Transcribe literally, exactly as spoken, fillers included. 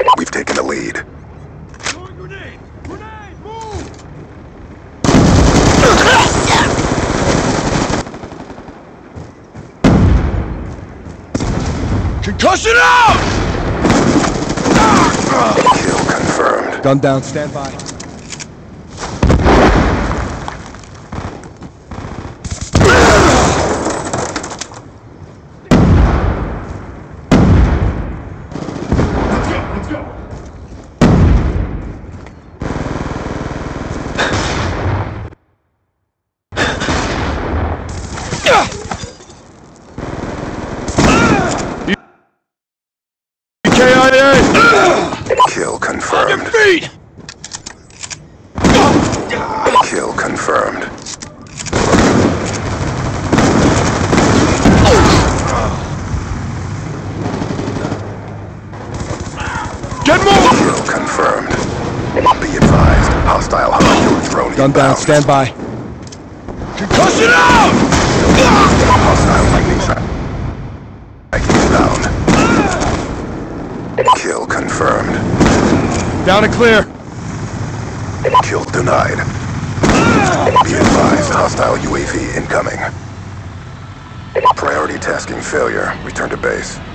We've taken the lead. Throwing grenade! Grenade! Move! Concussion out! Kill confirmed. Gun down, stand by. Kill confirmed. Feet! Kill confirmed. Get moving! Kill confirmed. Be advised, hostile hostile drone Gun down, inbound. stand by. Concussion out! Hostile lightning strike. Striking inbound. Kill confirmed. Down and clear. Kill denied. Be advised, hostile U A V incoming. Priority tasking failure. Return to base.